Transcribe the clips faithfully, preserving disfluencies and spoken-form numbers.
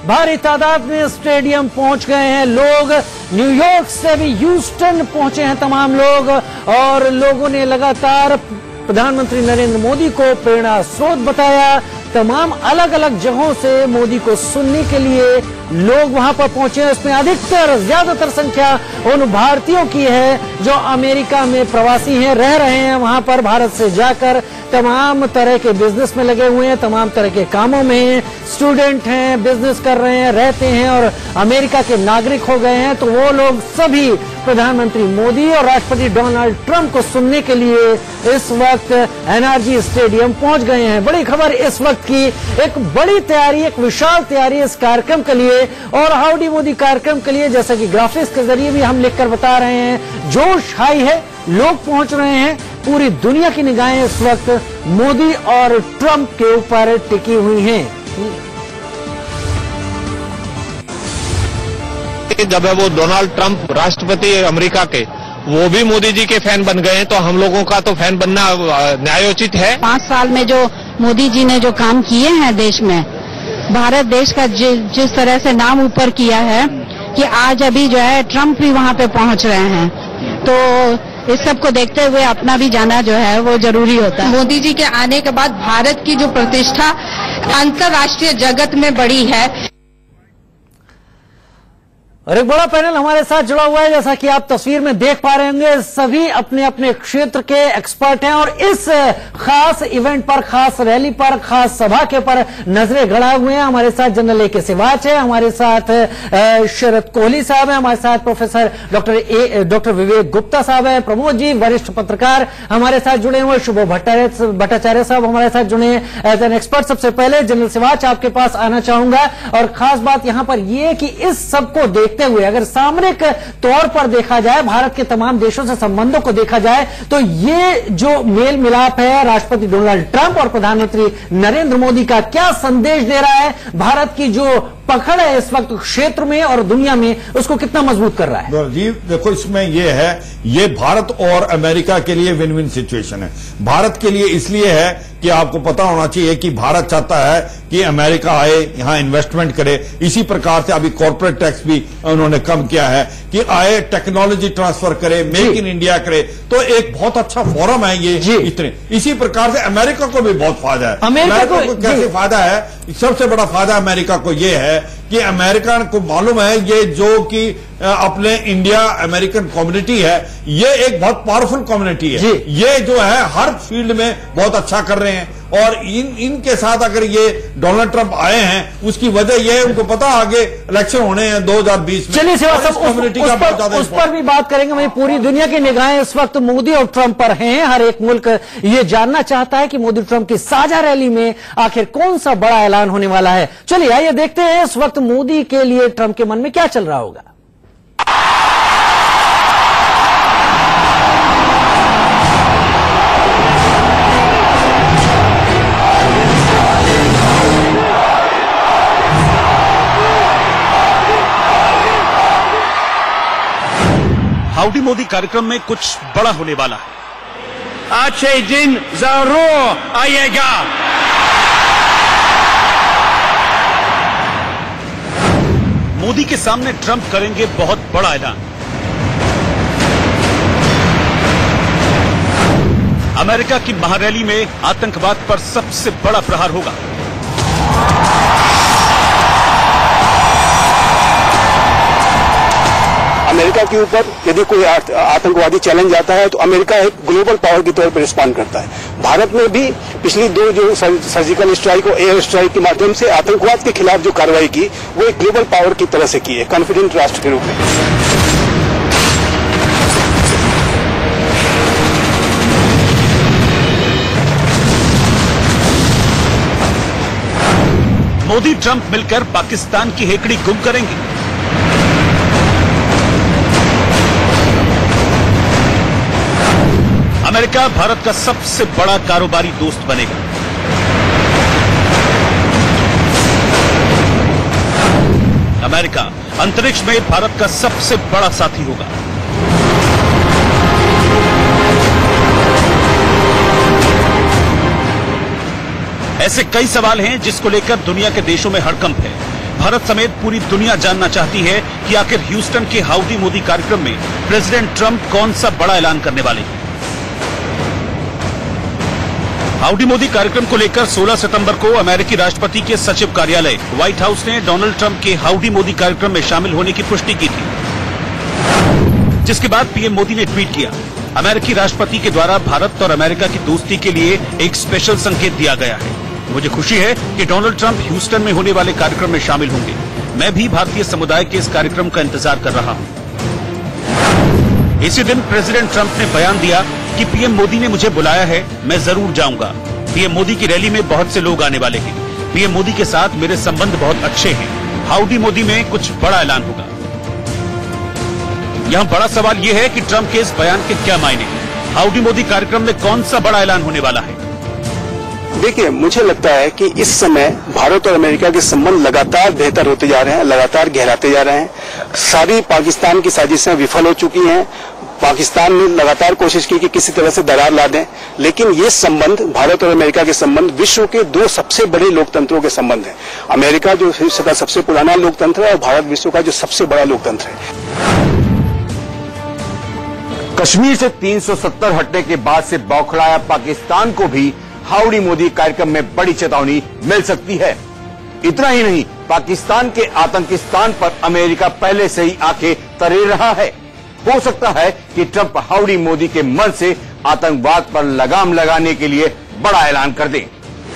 भारी तादाद में स्टेडियम पहुंच गए हैं लोग। न्यूयॉर्क से भी ह्यूस्टन पहुंचे हैं तमाम लोग और लोगों ने लगातार प्रधानमंत्री नरेंद्र मोदी को प्रेरणा स्रोत बताया। तमाम अलग अलग जगहों से मोदी को सुनने के लिए लोग वहां पर पहुंचे हैं। इसमें अधिकतर ज्यादातर संख्या उन भारतीयों की है जो अमेरिका में प्रवासी हैं, रह रहे हैं वहां पर, भारत से जाकर तमाम तरह के बिजनेस में लगे हुए हैं, तमाम तरह के कामों में, स्टूडेंट हैं, बिजनेस कर रहे हैं, रहते हैं और अमेरिका के नागरिक हो गए हैं। तो वो लोग सभी प्रधानमंत्री मोदी और राष्ट्रपति डोनाल्ड ट्रंप को सुनने के लिए इस वक्त एनआरजी स्टेडियम पहुंच गए हैं। बड़ी खबर इस वक्त की, एक बड़ी तैयारी, एक विशाल तैयारी इस कार्यक्रम के लिए और हाउडी मोदी कार्यक्रम के लिए, जैसा कि ग्राफिक्स के जरिए भी हम लिखकर बता रहे हैं, जोश हाई है, लोग पहुंच रहे हैं। पूरी दुनिया की निगाहें इस वक्त मोदी और ट्रंप के ऊपर टिकी हुई हैं। जब है वो डोनाल्ड ट्रंप राष्ट्रपति अमेरिका के, वो भी मोदी जी के फैन बन गए हैं, तो हम लोगों का तो फैन बनना न्यायोचित है। पांच साल में जो मोदी जी ने जो काम किए हैं देश में, भारत देश का जि, जिस तरह से नाम ऊपर किया है कि आज अभी जो है ट्रंप भी वहां पे पहुंच रहे हैं, तो इस सब को देखते हुए अपना भी जाना जो है वो जरूरी होता है। मोदी जी के आने के बाद भारत की जो प्रतिष्ठा अंतर्राष्ट्रीय जगत में बढ़ी है। और एक बड़ा पैनल हमारे साथ जुड़ा हुआ है, जैसा कि आप तस्वीर में देख पा रहे होंगे। सभी अपने अपने क्षेत्र के एक्सपर्ट हैं और इस खास इवेंट पर, खास रैली पर, खास सभा के पर नजरें गड़ाए हुए हैं। हमारे साथ जनरल ए के सिवाच है, हमारे साथ शरद कोहली साहब है, हमारे साथ प्रोफेसर डॉक्टर ए डॉक्टर विवेक गुप्ता साहब है, प्रमोद जी वरिष्ठ पत्रकार हमारे साथ जुड़े हुए, शुभो भट्टाचार्य साहब हमारे साथ जुड़े एज एन एक्सपर्ट। सबसे पहले जनरल सिवाच आपके पास आना चाहूंगा और खास बात यहां पर यह कि इस सबको देख हुए अगर सामरिक तौर पर देखा जाए, भारत के तमाम देशों से संबंधों को देखा जाए, तो ये जो मेल मिलाप है राष्ट्रपति डोनाल्ड ट्रंप और प्रधानमंत्री नरेंद्र मोदी का, क्या संदेश दे रहा है? भारत की जो पकड़ है इस वक्त क्षेत्र में और दुनिया में, उसको कितना मजबूत कर रहा है? जी देखो, इसमें यह है, ये भारत और अमेरिका के लिए विन विन सिचुएशन है। भारत के लिए इसलिए है कि आपको पता होना चाहिए कि भारत चाहता है कि अमेरिका आए, यहां इन्वेस्टमेंट करे। इसी प्रकार से अभी कॉर्पोरेट टैक्स भी उन्होंने कम किया है कि आए, टेक्नोलॉजी ट्रांसफर करे, मेक इन इंडिया करे। तो एक बहुत अच्छा फोरम है ये। इतने इसी प्रकार से अमेरिका को भी बहुत फायदा है। अमेरिका को, को कैसे फायदा है? सबसे बड़ा फायदा अमेरिका को यह है कि अमेरिका को मालूम है ये जो कि अपने इंडिया अमेरिकन कम्युनिटी है, ये एक बहुत पावरफुल कम्युनिटी है। ये जो है हर फील्ड में बहुत अच्छा कर रहे हैं और इन इनके साथ अगर ये डोनाल्ड ट्रंप आए हैं, उसकी वजह यह है, उनको पता आगे इलेक्शन होने हैं दो हज़ार बीस में। चलिए कम्युनिटी का बहुत ज्यादा उस पर भी बात करेंगे। वहीं पूरी दुनिया की निगाहें इस वक्त मोदी और ट्रंप पर हैं। हर एक मुल्क ये जानना चाहता है कि मोदी ट्रंप की साझा रैली में आखिर कौन सा बड़ा ऐलान होने वाला है। चलिए आइए देखते हैं इस वक्त मोदी के लिए ट्रंप के मन में क्या चल रहा होगा। हाउडी मोदी कार्यक्रम में कुछ बड़ा होने वाला है। आज से दिन जरूर आएगा। मोदी के सामने ट्रंप करेंगे बहुत बड़ा ऐलान। अमेरिका की महारैली में आतंकवाद पर सबसे बड़ा प्रहार होगा। अमेरिका के ऊपर यदि कोई आतंकवादी चैलेंज आता है तो अमेरिका एक ग्लोबल पावर के तौर पर रिस्पॉन्ड करता है। भारत में भी पिछली दो जो सर्जिकल स्ट्राइक और एयर स्ट्राइक के माध्यम से आतंकवाद के खिलाफ जो कार्रवाई की, वो एक ग्लोबल पावर की तरह से की है, कॉन्फिडेंट राष्ट्र के रूप में। मोदी ट्रंप मिलकर पाकिस्तान की हेकड़ी गुम करेंगे। अमेरिका भारत का सबसे बड़ा कारोबारी दोस्त बनेगा। अमेरिका अंतरिक्ष में भारत का सबसे बड़ा साथी होगा। ऐसे कई सवाल हैं जिसको लेकर दुनिया के देशों में हड़कंप है। भारत समेत पूरी दुनिया जानना चाहती है कि आखिर ह्यूस्टन के हाउडी मोदी कार्यक्रम में प्रेसिडेंट ट्रंप कौन सा बड़ा ऐलान करने वाले हैं। हाउडी मोदी कार्यक्रम को लेकर सोलह सितंबर को अमेरिकी राष्ट्रपति के सचिव कार्यालय व्हाइट हाउस ने डोनाल्ड ट्रंप के हाउडी मोदी कार्यक्रम में शामिल होने की पुष्टि की थी, जिसके बाद पीएम मोदी ने ट्वीट किया, अमेरिकी राष्ट्रपति के द्वारा भारत और अमेरिका की दोस्ती के लिए एक स्पेशल संकेत दिया गया है। मुझे खुशी है कि डोनाल्ड ट्रंप ह्यूस्टन में होने वाले कार्यक्रम में शामिल होंगे। मैं भी भारतीय समुदाय के इस कार्यक्रम का इंतजार कर रहा हूं। इसी दिन प्रेसिडेंट ट्रंप ने बयान दिया कि पीएम मोदी ने मुझे बुलाया है, मैं जरूर जाऊंगा। पीएम मोदी की रैली में बहुत से लोग आने वाले हैं। पीएम मोदी के साथ मेरे संबंध बहुत अच्छे हैं। हाउडी मोदी में कुछ बड़ा ऐलान होगा। यहाँ बड़ा सवाल यह है कि ट्रंप के इस बयान के क्या मायने हैं। हाउडी मोदी कार्यक्रम में कौन सा बड़ा ऐलान होने वाला है? देखिए, मुझे लगता है कि इस समय भारत और अमेरिका के संबंध लगातार बेहतर होते जा रहे हैं, लगातार गहराते जा रहे हैं। सारी पाकिस्तान की साजिशें विफल हो चुकी हैं। पाकिस्तान ने लगातार कोशिश की कि किसी तरह से दरार ला दें, लेकिन ये संबंध, भारत और अमेरिका के संबंध, विश्व के दो सबसे बड़े लोकतंत्रों के संबंध हैं। अमेरिका जो विश्व का सबसे पुराना लोकतंत्र है और भारत विश्व का जो सबसे बड़ा लोकतंत्र है। कश्मीर से तीन सौ सत्तर हटने के बाद से बौखलाया पाकिस्तान को भी हाउडी मोदी कार्यक्रम में बड़ी चेतावनी मिल सकती है। इतना ही नहीं, पाकिस्तान के आतंकिस्तान पर अमेरिका पहले से ही आंखें तरेर रहा है। हो सकता है कि ट्रंप हाउडी मोदी के मन से आतंकवाद पर लगाम लगाने के लिए बड़ा ऐलान कर दें।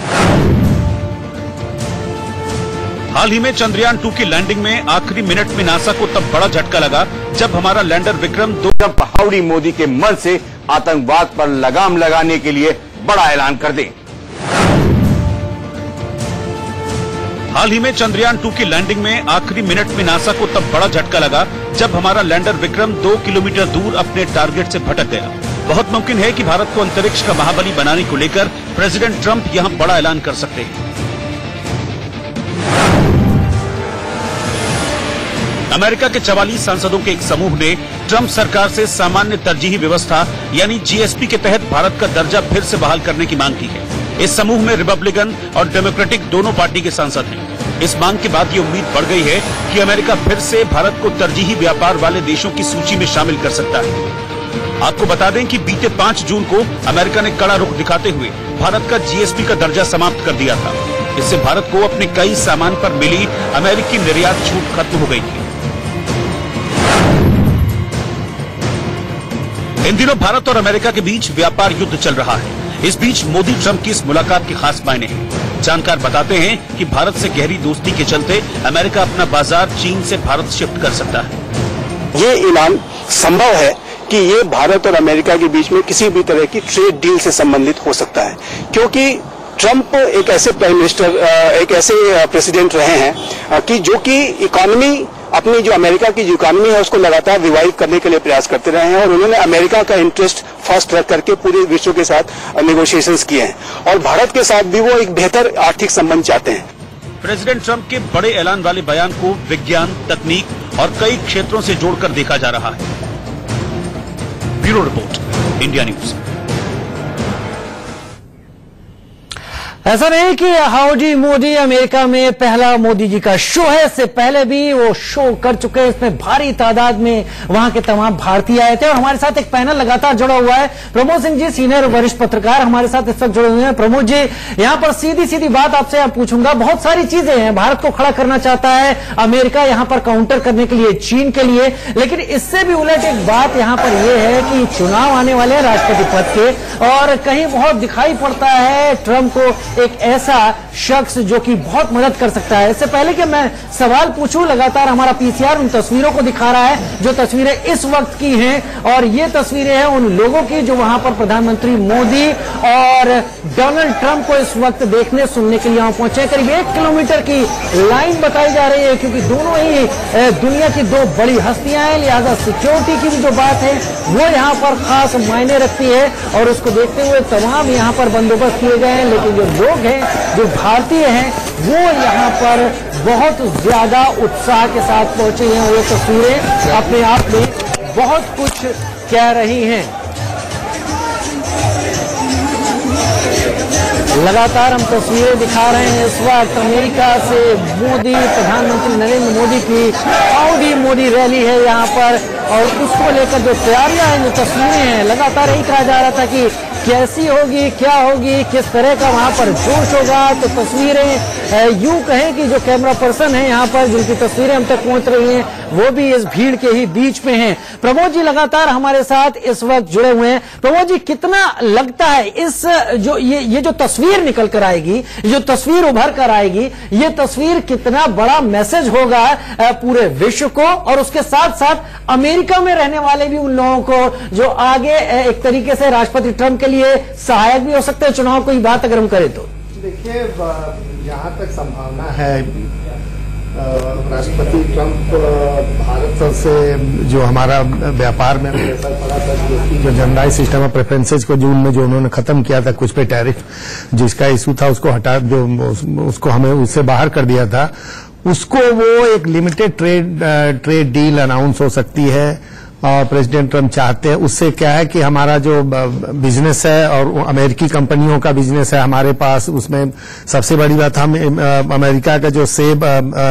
हाल ही में चंद्रयान टू की लैंडिंग में आखिरी मिनट में नासा को तब बड़ा झटका लगा जब हमारा लैंडर विक्रम दो ट्रंप हाउडी मोदी के मन से आतंकवाद पर लगाम लगाने के लिए बड़ा ऐलान कर दें। हाल ही में चंद्रयान टू की लैंडिंग में आखिरी मिनट में नासा को तब बड़ा झटका लगा जब हमारा लैंडर विक्रम दो किलोमीटर दूर अपने टारगेट से भटक गया। बहुत मुमकिन है कि भारत को अंतरिक्ष का महाबली बनाने को लेकर प्रेसिडेंट ट्रंप यहां बड़ा ऐलान कर सकते हैं। अमेरिका के चवालीस सांसदों के एक समूह ने ट्रंप सरकार से सामान्य तरजीही व्यवस्था यानी जीएसपी के तहत भारत का दर्जा फिर से बहाल करने की मांग की है। इस समूह में रिपब्लिकन और डेमोक्रेटिक दोनों पार्टी के सांसद हैं। इस मांग के बाद ये उम्मीद बढ़ गई है कि अमेरिका फिर से भारत को तरजीही व्यापार वाले देशों की सूची में शामिल कर सकता है। आपको बता दें कि बीते पांच जून को अमेरिका ने कड़ा रुख दिखाते हुए भारत का जीएसपी का दर्जा समाप्त कर दिया था। इससे भारत को अपने कई सामान पर मिली अमेरिकी निर्यात छूट खत्म हो गई थी। इन दिनों भारत और अमेरिका के बीच व्यापार युद्ध चल रहा है। इस बीच मोदी ट्रंप की इस मुलाकात के खास मायने हैं। जानकार बताते हैं कि भारत से गहरी दोस्ती के चलते अमेरिका अपना बाजार चीन से भारत शिफ्ट कर सकता है। ये ऐलान संभव है कि ये भारत और अमेरिका के बीच में किसी भी तरह की ट्रेड डील से संबंधित हो सकता है, क्योंकि ट्रंप एक ऐसे प्राइम मिनिस्टर, एक ऐसे प्रेसिडेंट रहे हैं कि जो कि इकोनॉमी, अपनी जो अमेरिका की जो इकोनॉमी है उसको लगातार रिवाइव करने के लिए प्रयास करते रहे हैं और उन्होंने अमेरिका का इंटरेस्ट फर्स्ट रख करके पूरे विश्व के साथ नेगोशिएशंस किए हैं और भारत के साथ भी वो एक बेहतर आर्थिक संबंध चाहते हैं। प्रेसिडेंट ट्रंप के बड़े ऐलान वाले बयान को विज्ञान, तकनीक और कई क्षेत्रों से जोड़कर देखा जा रहा है। Bureau report, India news. ऐसा नहीं कि हाउडी मोदी अमेरिका में पहला मोदी जी का शो है, इससे पहले भी वो शो कर चुके हैं। इसमें भारी तादाद में वहां के तमाम भारतीय आए थे और हमारे साथ एक पैनल लगातार जुड़ा हुआ है। प्रमोद सिंह जी, सीनियर वरिष्ठ पत्रकार, हमारे साथ इस वक्त जुड़े हुए हैं। प्रमोद जी, यहां पर सीधी सीधी बात आपसे आप पूछूंगा। बहुत सारी चीजें हैं, भारत को खड़ा करना चाहता है अमेरिका, यहां पर काउंटर करने के लिए चीन के लिए, लेकिन इससे भी उलट एक बात यहां पर यह है कि चुनाव आने वाले हैं राष्ट्रपति पद के और कहीं बहुत दिखाई पड़ता है ट्रंप को एक ऐसा शख्स जो कि बहुत मदद कर सकता है। इससे पहले कि मैं सवाल पूछूं, लगातार हमारा पीसीआर उन तस्वीरों को दिखा रहा है जो तस्वीरें इस वक्त की हैं और ये तस्वीरें हैं उन लोगों की जो वहां पर प्रधानमंत्री मोदी और डोनाल्ड ट्रंप को इस वक्त देखने सुनने के लिए वहां पहुंचे। करीब एक किलोमीटर की लाइन बताई जा रही है क्योंकि दोनों ही दुनिया की दो बड़ी हस्तियां हैं, लिहाजा सिक्योरिटी की भी जो बात है वो यहाँ पर खास मायने रखती है और उसको देखते हुए तमाम यहाँ पर बंदोबस्त किए गए हैं। लेकिन जो लोग हैं, जो भारतीय हैं, वो यहाँ पर बहुत ज्यादा उत्साह के साथ पहुंचे हैं और ये तस्वीरें अपने आप में बहुत कुछ कह रही हैं। लगातार हम तस्वीरें दिखा रहे हैं इस वक्त अमेरिका से मोदी, प्रधानमंत्री नरेंद्र मोदी की हाउडी मोदी रैली है यहाँ पर, और उसको लेकर जो तैयारियां हैं, जो तस्वीरें हैं, लगातार यही कहा जा रहा था कि कैसी होगी, क्या होगी, किस तरह का वहां पर जोश होगा। तो तस्वीरें यूं कहें कि जो कैमरा पर्सन है यहाँ पर, जिनकी तस्वीरें हम तक पहुंच रही हैं, वो भी इस भीड़ के ही बीच में हैं। प्रमोद जी लगातार हमारे साथ इस वक्त जुड़े हुए हैं। प्रमोद जी, कितना लगता है इस जो ये ये जो तस्वीर निकल कर आएगी, जो तस्वीर उभर कर आएगी, ये तस्वीर कितना बड़ा मैसेज होगा पूरे विश्व को, और उसके साथ साथ अमेरिका में रहने वाले भी उन लोगों को जो आगे एक तरीके से राष्ट्रपति ट्रंप के लिए सहायक भी हो सकते हैं चुनाव की बात अगर हम करें तो? देखिए, जहां तक संभावना है, राष्ट्रपति ट्रंप भारत से जो हमारा व्यापार में प्रेशर पड़ा था, जो जनरलाइज सिस्टम ऑफ प्रेफरेंसेज को जून में जो उन्होंने खत्म किया था, कुछ पे टैरिफ जिसका इशू था उसको हटा, जो उसको हमें उससे बाहर कर दिया था, उसको वो एक limited trade trade deal announce हो सकती है। और प्रेसिडेंट ट्रंप चाहते हैं, उससे क्या है कि हमारा जो बिजनेस है और अमेरिकी कंपनियों का बिजनेस है हमारे पास, उसमें सबसे बड़ी बात, हम अमेरिका का जो सेब,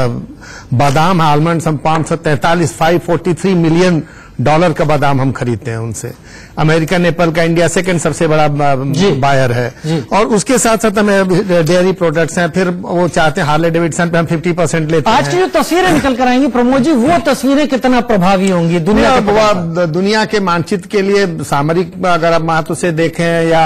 बादाम, आलमंड्स, हम पांच सौ तैंतालीस five forty three million dollar का बादाम हम खरीदते हैं उनसे। अमेरिकन एप्पल का इंडिया सेकंड सबसे बड़ा बायर है, और उसके साथ साथ हमें डेयरी प्रोडक्ट्स हैं। फिर वो चाहते हैं हार्ले डेविडसन पे हम फिफ्टी परसेंट लेते हैं। आज की जो तस्वीरें निकल कर आएंगी प्रमोद जी, वो तस्वीरें कितना प्रभावी होंगी दुनिया के दुनिया के मानचित्र के लिए? सामरिक अगर आप महत्व से देखें या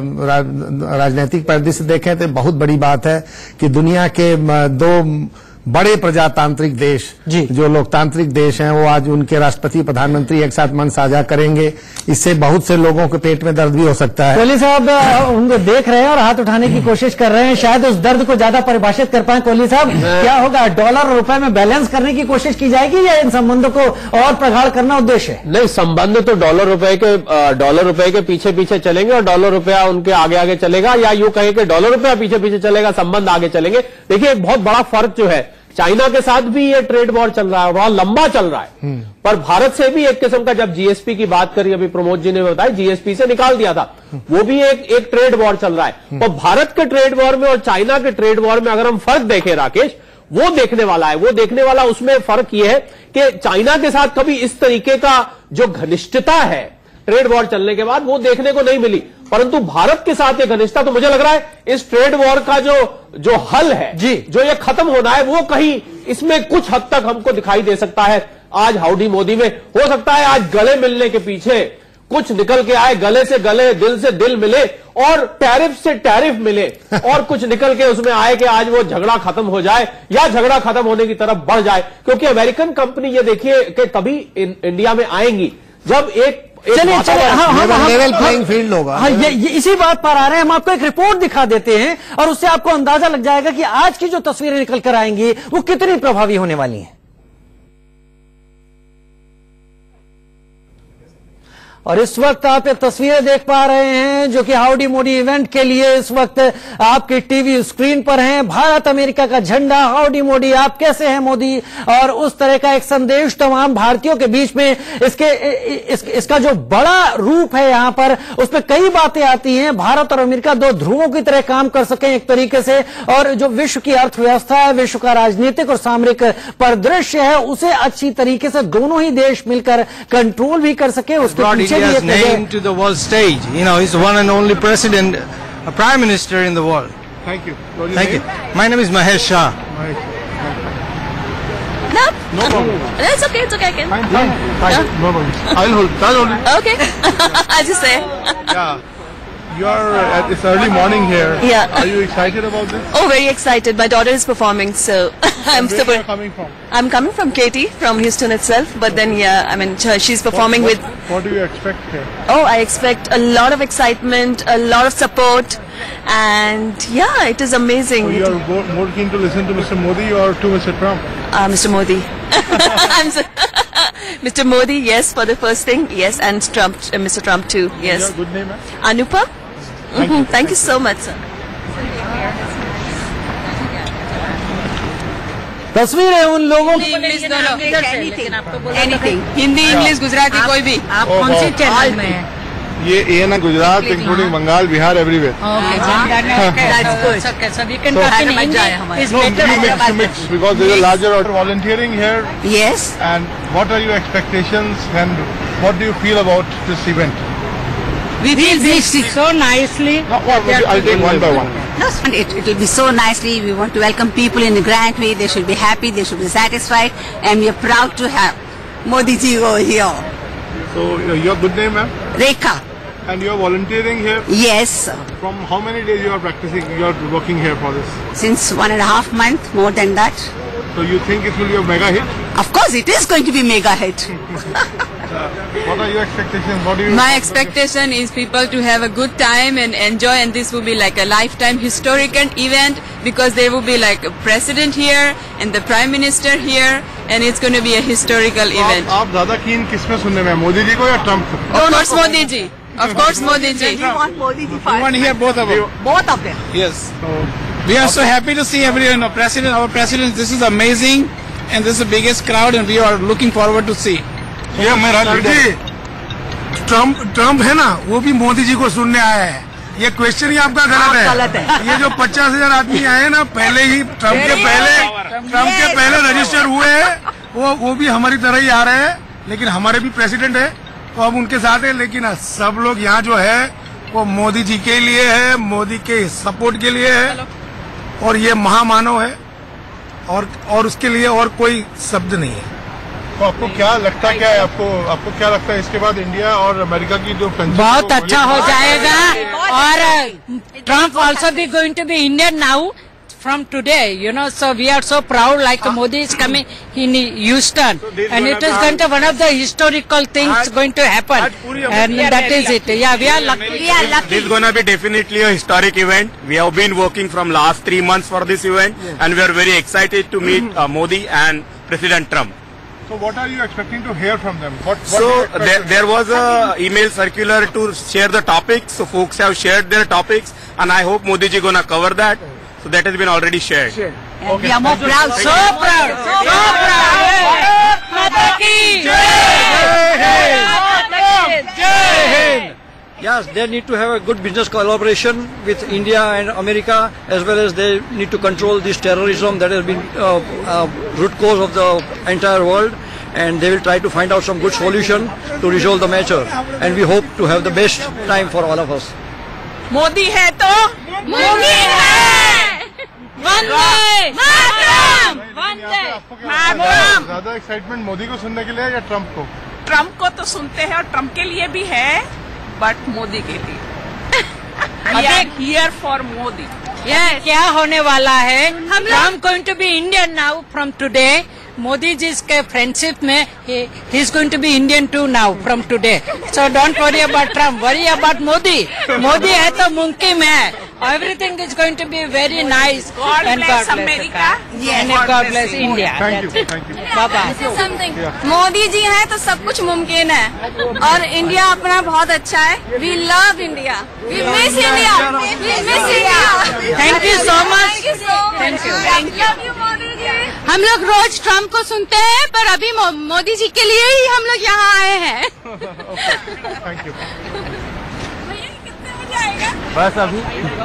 राजनीतिक परिदृश्य से देखें तो बहुत बड़ी बात है कि दुनिया के दो बड़े प्रजातांत्रिक देश, जो लोकतांत्रिक देश हैं, वो आज उनके राष्ट्रपति, प्रधानमंत्री एक साथ मन साझा करेंगे। इससे बहुत से लोगों के पेट में दर्द भी हो सकता है। कोहली साहब उनको देख रहे हैं और हाथ उठाने की कोशिश कर रहे हैं, शायद उस दर्द को ज्यादा परिभाषित कर पाए। कोहली साहब, क्या होगा, डॉलर और रुपए में बैलेंस करने की कोशिश की जाएगी या इन संबंधों को और प्रगाढ़ करना उद्देश्य है? नहीं, संबंध तो डॉलर रुपए के डॉलर रुपए के पीछे पीछे चलेंगे और डॉलर रुपया उनके आगे आगे चलेगा, या यूं कहें कि डॉलर रुपया पीछे पीछे चलेगा, संबंध आगे चलेंगे। देखिए, एक बहुत बड़ा फर्क जो है, चाइना के साथ भी ये ट्रेड वॉर चल रहा है, बहुत लंबा चल रहा है, पर भारत से भी एक किस्म का, जब जीएसपी की बात करी अभी प्रमोद जी ने बताया, जीएसपी से निकाल दिया था, वो भी एक एक ट्रेड वॉर चल रहा है। और भारत के ट्रेड वॉर में और चाइना के ट्रेड वॉर में अगर हम फर्क देखें राकेश, वो देखने वाला है, वो देखने वाला उसमें फर्क ये है कि चाइना के साथ कभी इस तरीके का जो घनिष्ठता है ट्रेड वॉर चलने के बाद वो देखने को नहीं मिली, परंतु भारत के साथ ये घनिष्ठता, तो मुझे लग रहा है इस ट्रेड वॉर का जो जो हल है जी, जो ये खत्म होना है, वो कहीं इसमें कुछ हद तक हमको दिखाई दे सकता है। आज हाउडी मोदी में हो सकता है आज गले मिलने के पीछे कुछ निकल के आए, गले से गले, दिल से दिल मिले, और टैरिफ से टैरिफ मिले, और कुछ निकल के उसमें आए कि आज वो झगड़ा खत्म हो जाए या झगड़ा खत्म होने की तरफ बढ़ जाए। क्योंकि अमेरिकन कंपनी ये देखिए कि तभी इंडिया में आएंगी जब एक चलिए चलिए हाँ हाँ लेवल प्लेइंग फील्ड होगा। हाँ, ये, ये इसी बात पर आ रहे हैं। हम आपको एक रिपोर्ट दिखा देते हैं और उससे आपको अंदाजा लग जाएगा कि आज की जो तस्वीरें निकल कर आएंगी वो कितनी प्रभावी होने वाली हैं। और इस वक्त आप ये तस्वीरें देख पा रहे हैं जो कि हाउडी मोदी इवेंट के लिए इस वक्त आपके टीवी स्क्रीन पर हैं। भारत अमेरिका का झंडा, हाउडी मोदी, आप कैसे हैं मोदी, और उस तरह का एक संदेश तमाम भारतीयों के बीच में। इसके इस, इसका जो बड़ा रूप है यहाँ पर, उसमें कई बातें आती हैं। भारत और अमेरिका दो ध्रुवों की तरह काम कर सकें एक तरीके से, और जो विश्व की अर्थव्यवस्था है, विश्व का राजनीतिक और सामरिक परिदृश्य है, उसे अच्छी तरीके से दोनों ही देश मिलकर कंट्रोल भी कर सके। उसके India's name to the world stage. You know, he's the one and only president, a prime minister in the world. Thank you. Thank you. My name is Mahesh Shah. No? No problem. It's okay, it's okay, I can. Fine, fine. Fine. Yeah. No problem. I'll hold. I'll hold it. Okay. As you say. Yeah. You are, uh, it's early morning here. Yeah. Are you excited about this? Oh, very excited. My daughter is performing, so I'm Where super. are you coming from? I'm coming from Katy, from Houston itself, but then yeah, I mean, she's performing what, what, with. What do you expect here? Oh, I expect a lot of excitement, a lot of support, and yeah, it is amazing. So you are more, more keen to listen to Mister Modi or to Mister Trump? Uh, Mister Modi. I'm so Mister Modi, yes, for the first thing, yes, and Trump, uh, Mister Trump too, yes. Your good name, eh? Anupa. Thank, mm-hmm. you. Thank you so much, sir. तस्वीरें उन लोगों की anything Hindi, English, Gujarati, कोई भी। आप कौन सी channel में हैं? ये A N Gujarat, including Bengal, Bihar, everywhere. Okay, that's good. Okay, so we can So- talk in Hindi. It's No, better. we mix, mix because there's a larger order volunteering here. Yes. And what are your expectations and what do you feel about this event? We feel this so nicely. No, what, I'll take one by one. No, it, it will be so nicely. We want to welcome people in a grand way. They should be happy. They should be satisfied. And we are proud to have Modi ji over here. So, uh, your good name, ma'am? Rekha. And you are volunteering here? Yes, sir. From how many days you are practicing, you are working here for this? Since one and a half month, more than that. So you think it will be a mega hit? Of course, it is going to be mega hit. What are your expectations? What do you... My expectation is people to have a good time and enjoy, and this will be like a lifetime historic event because there will be like a president here and the prime minister here, and it's going to be a historical event. आप आप ज़्यादा कीन किसमें सुनने में मोदी जी को या Trump को? Of course, Modi ji. Of course, Modi ji. We want Modi ji We first. want to hear both of them. Both of them. Yes. We are so happy to see everyone. Our president, our president, this is amazing, and this is the biggest crowd, and we are looking forward to see. ये मेरा जी Trump Trump है ना, वो भी मोदी जी को सुनने आया है. ये क्वेश्चन ही आपका गलत है. गलत है. ये जो पचास हजार आदमी आए ना, पहले ही ट्रम्प के पहले ट्रम्प के पहले रजिस्टर हुए हैं, वो वो भी हमारी तरह ही आ रहे हैं, लेकिन हमारे भी प्रेसिडेंट है तो हम उनके साथ है. लेकिन सब लोग यहाँ जो है वो मोदी जी के लिए है, मोदी के सपोर्ट के लिए है, और ये महामानव है, और और उसके लिए और कोई शब्द नहीं है. तो आपको क्या लगता क्या है, आपको आपको क्या लगता है इसके बाद इंडिया और अमेरिका की जो फ्रेंडशिप बहुत अच्छा हो जाएगा. और Trump also be going to be Indian now from today, you know, so we are so proud like Modi is coming in Houston, and it is going to one of the historical things going to happen, and that is it. Yeah, we are lucky. We are lucky. This is going to be definitely a historic event. We have been working from last three months for this event, and we are very excited to meet uh, Modi and President Trump. So what are you expecting to hear from them? What, what do So you expect there, to there hear? was a email circular to share the topics. So folks have shared their topics, and I hope Modi ji gonna cover that. So that has been already shared. And we are more proud. So proud. So proud. Mata ki Jai. Yes, they need to have a good business collaboration with India and America, as well as they need to control this terrorism that has been uh, uh, root cause of the entire world, and they will try to find out some good solution to resolve the matter, and we hope to have the best time for all of us. Modi hai to Modi hai. Vande Mataram. Vande Mataram. ज्यादा excitement Modi को सुनने के लिए या Trump को? Trump को तो सुनते हैं और ट्रम्प के लिए भी है, बट मोदी के लिए. We are here for Modi. Yeah, क्या होने वाला है? Trump going to be Indian now from today. Modi ji के फ्रेंडशिप में he is going to be Indian too now from today. So don't worry about Trump. Worry about Modi. Modi है तो मुमकिन है. Everything is going to be very nice. God and bless God America. Yes. And God bless India. Thank you, thank you. Bye bye. Something. Modi ji हैं तो सब कुछ मुमकिन है, और इंडिया अपना बहुत अच्छा है. We love India. We miss India. We miss India. Thank you so much. Thank you so much. Thank you. Thank you, Modi ji. हम लोग रोज ट्रम्प को सुनते हैं, पर अभी मो, मोदी जी के लिए ही हम लोग यहाँ आए हैं. Thank you. बस अभी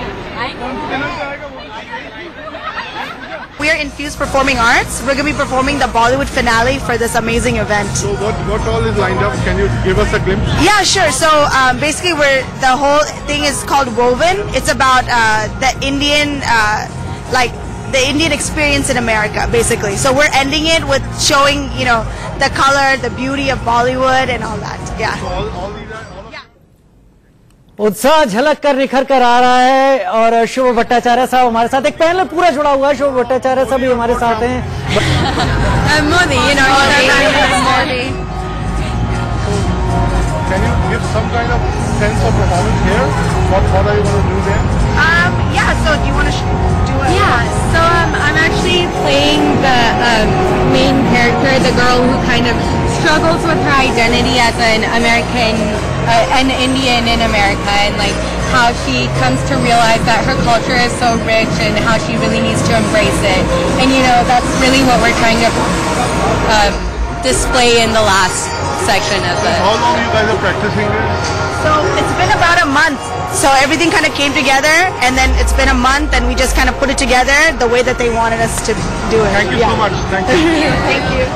We are Infused Performing Arts. We're going to be performing the Bollywood finale for this amazing event. So what what all is lined up? Can you give us a glimpse? Yeah, sure. So um, basically, we're the whole thing is called Woven. It's about uh, the Indian, uh, like the Indian experience in America, basically. So we're ending it with showing, you know, the color, the beauty of Bollywood, and all that. Yeah. So all, all these are, all of उत्साह झलक कर निखर कर आ रहा है, और शुभ भट्टाचार्य साहब हमारे साथ, एक पैनल पूरा जुड़ा हुआ है. शुभ भट्टाचार्य साहब भी हमारे साथ हैं. Modi, you know, Modi. Can you give some kind of sense of performance here? What what are you going to do there? Um, yeah. So do you want to do it? Yeah, so um, I'm actually playing the um, main character, the girl who kind of struggles with her identity as an American, uh, an Indian in America, and like how she comes to realize that her culture is so rich and how she really needs to embrace it. And you know, that's really what we're trying to um, display in the last section of it. How long you guys are practicing this? So it's been about a month. So everything kind of came together, and then it's been a month, and we just kind of put it together the way that they wanted us to do it. Thank you yeah. so much. Thank you. Thank you.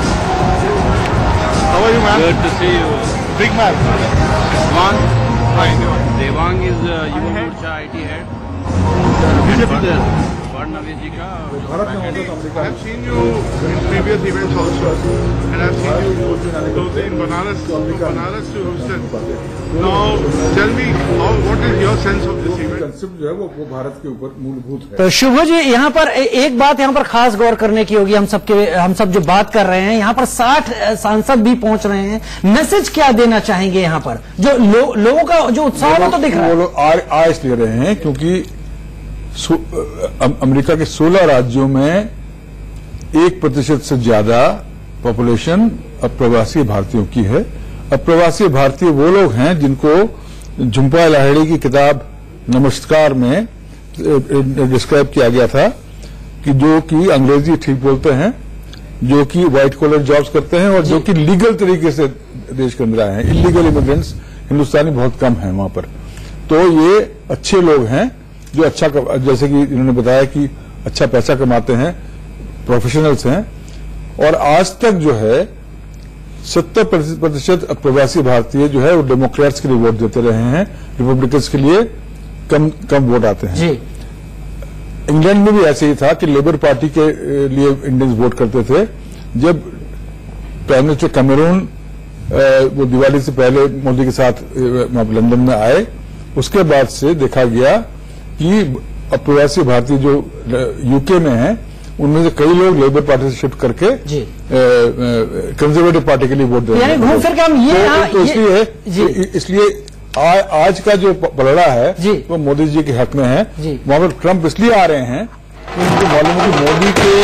How are you, man? Good to see you. Big man. Devang. Hi, Devang. Devang is uh, Yuva Morcha I T head. Fadnavis ji ka. I have seen you in previous events also, and I have seen you closely in Banaras, from Banaras to Houston. Now, tell me, how, what is your sense of this event? Concept जो है वो, वो भारत के ऊपर मूलभूत है। तो शुभ जी, यहाँ पर एक बात यहाँ पर खास गौर करने की होगी, हम सबके हम सब जो बात कर रहे हैं, यहाँ पर साठ सांसद भी पहुंच रहे हैं। मैसेज क्या देना चाहेंगे यहाँ पर? जो लो, लोगों का जो उत्साह वो तो दिख रहा है। वो लोग आ, आ इसलिए रहे हैं क्योंकि अमेरिका के सोलह राज्यों में एक प्रतिशत से ज्यादा पॉपुलेशन अप्रवासी भारतीयों की है। अप्रवासी भारतीय वो लोग हैं जिनको झुम्पा लाहिड़ी की किताब नमस्कार में डिस्क्राइब किया गया था कि जो कि अंग्रेजी ठीक बोलते हैं, जो कि व्हाइट कॉलर जॉब्स करते हैं और जो कि लीगल तरीके से देश के अंदर आए हैं। इलीगल इमिग्रेंट्स हिंदुस्तानी बहुत कम हैं वहां पर। तो ये अच्छे लोग हैं जो अच्छा, जैसे कि इन्होंने बताया कि अच्छा पैसा कमाते हैं, प्रोफेशनल्स हैं। और आज तक जो है सत्तर प्रतिशत प्रवासी भारतीय जो है वो डेमोक्रेट्स के लिए वोट देते रहे हैं, रिपब्लिकन्स के लिए कम कम वोट आते हैं। जी। इंग्लैंड में भी ऐसे ही था कि लेबर पार्टी के लिए इंडियंस वोट करते थे। जब प्राइम मिनिस्टर कैमरून वो दिवाली से पहले मोदी के साथ लंदन में आए, उसके बाद से देखा गया कि अप्रवासी भारतीय जो यूके में हैं उनमें से कई लोग लेबर पार्टी से शिफ्ट करके कंजर्वेटिव पार्टी के लिए वोट दे रहे हैं। घूम फिर के हम ये तो, तो इसलिए इसलिए आ, आज का जो पलड़ा है वो मोदी जी के हक में है। वहां पर ट्रंप इसलिए आ रहे हैं कि उनको मालूम है कि मोदी के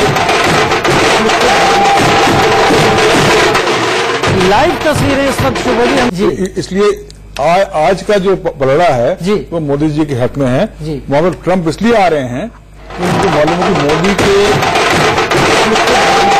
लाइव तस्वीरें इस वक्त जी इसलिए आ, आज का जो पलड़ा है वो मोदी जी के हक में है। वहां पर ट्रंप इसलिए आ रहे हैं कि उनको मालूम है कि मोदी के